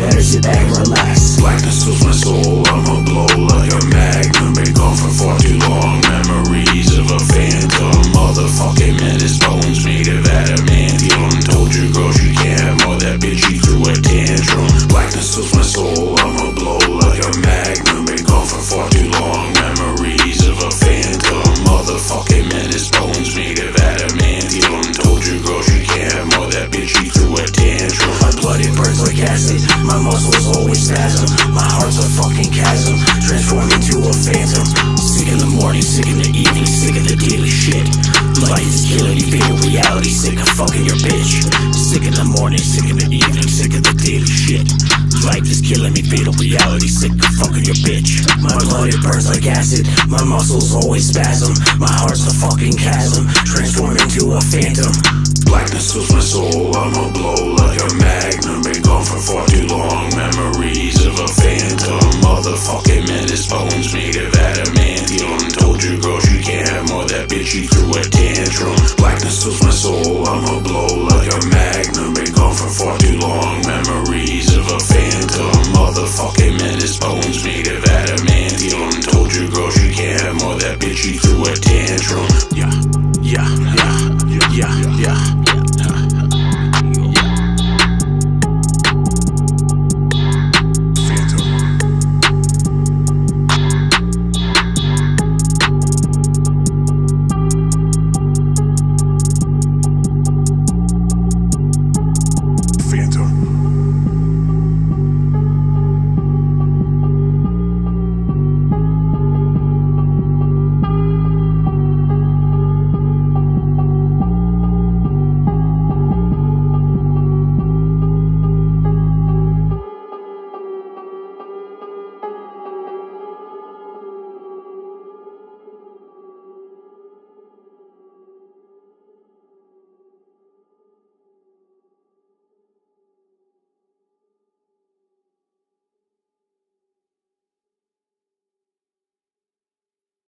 better sit back and relax. Blackness fills my soul, I'ma blow like a magnum. Been gone for far too long, memories of a phantom. Motherfucking menace, bones made of adamantium. Told your girl she can't have more, that bitch she threw a tantrum. Blackness fills my soul, I'ma blow like a magnum. Been gone for far too long, memories of a phantom. Motherfucking menace, bones made of adamantium. Told your girl she can't have more, that bitch she threw a tantrum. My blood, it burns like acid, my muscles always spasm. My heart's a fucking chasm, transform into a phantom. Sick in the morning, sick in the evening, sick of the daily shit. Life is killing me, being reality, sick of fucking your bitch. Sick in the morning, sick in the evening, sick of the daily shit. Life is killing me, fatal reality, sick of fucking your bitch. My blood, it burns like acid, my muscles always spasm. My heart's a fucking chasm, transform into a phantom. Blackness fills my soul, I'ma blow like a magnum. Been gone for far too long, memories of a phantom. Motherfucking menace, bones made of adamantium. Told your girl she can't have more, that bitch she threw a tantrum. Blackness fills my soul, I'ma blow like a magnum. Been gone for far too long, memories of a phantom. Motherfucking menace, bones made of adamantium. Told your girl she can't have more, that bitch she threw a tantrum. Yeah.